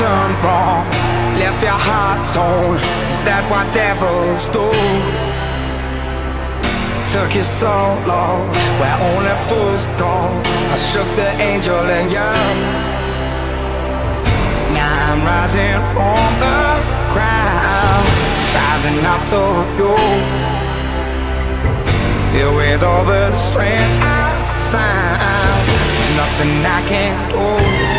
done wrong? Left your heart torn. Is that what devils do? Took you so long, where only fools go. I shook the angel in you. Now I'm rising from the crowd, rising up to you. Filled with all the strength I found, there's nothing I can't do.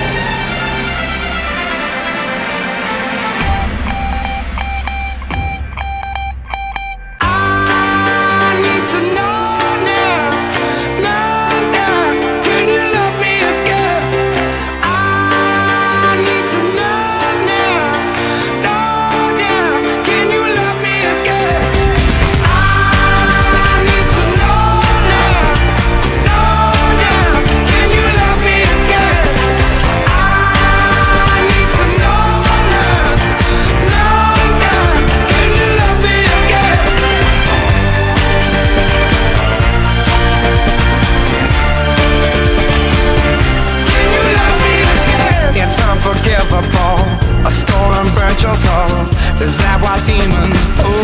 A stolen burnt your soul. Is that what demons do?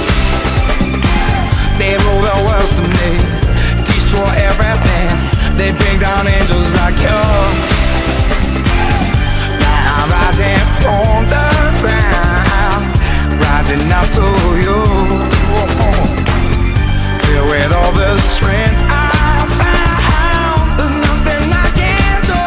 They rule the world to me, destroy everything. They bring down angels like you. Now I'm rising from the ground, rising up to you. Filled with all the strength I found, there's nothing I can't do.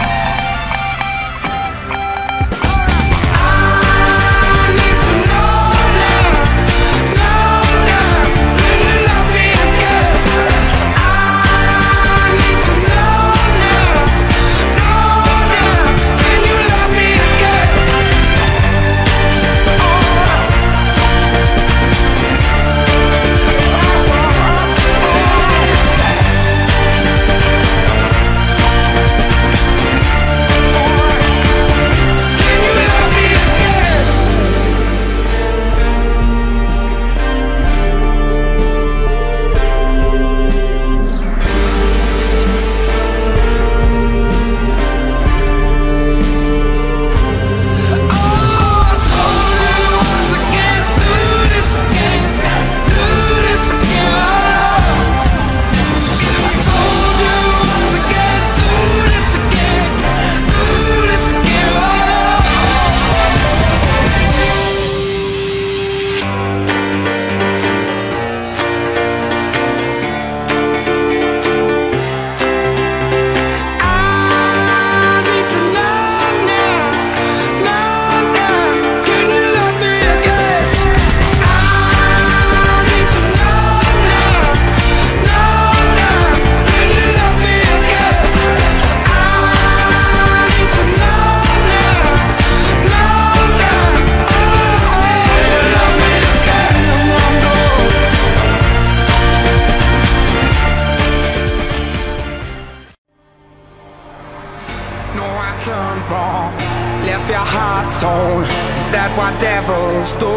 Done wrong, left your heart torn. Is that what devils do?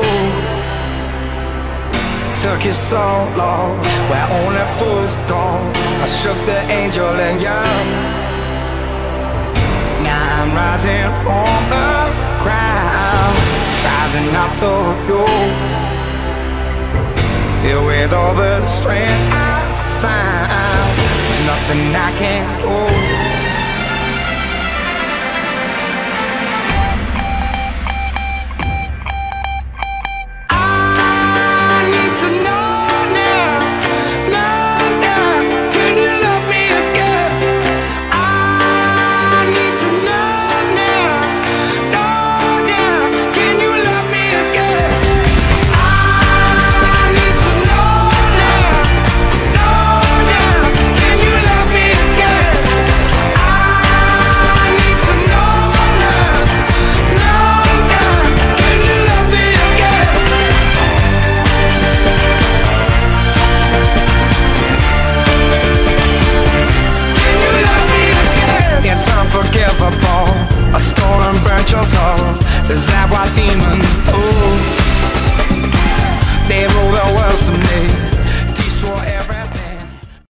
Took you so long, where only fools go. I shook the angel in you. Now I'm rising from the crowd, rising up to you. Filled with all the strength I found, there's nothing I can't do.